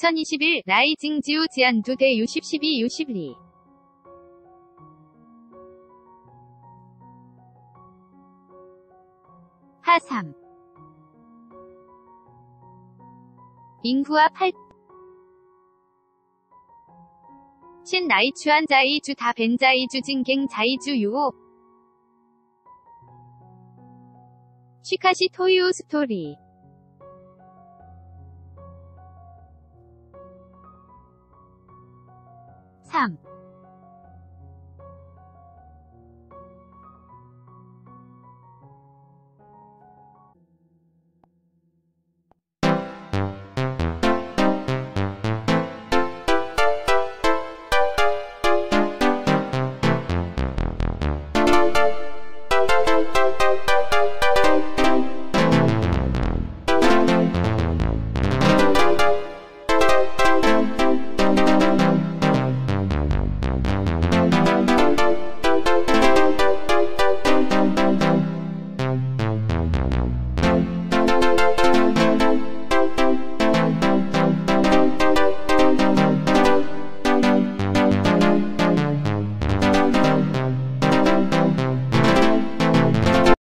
2021 라이징 지우 지안두 대 U10 12 U12 하3 잉후와 8 신 나이추안 자이주 다 벤자이주 징갱 자이주 유오 쉬카시 토유 스토리 3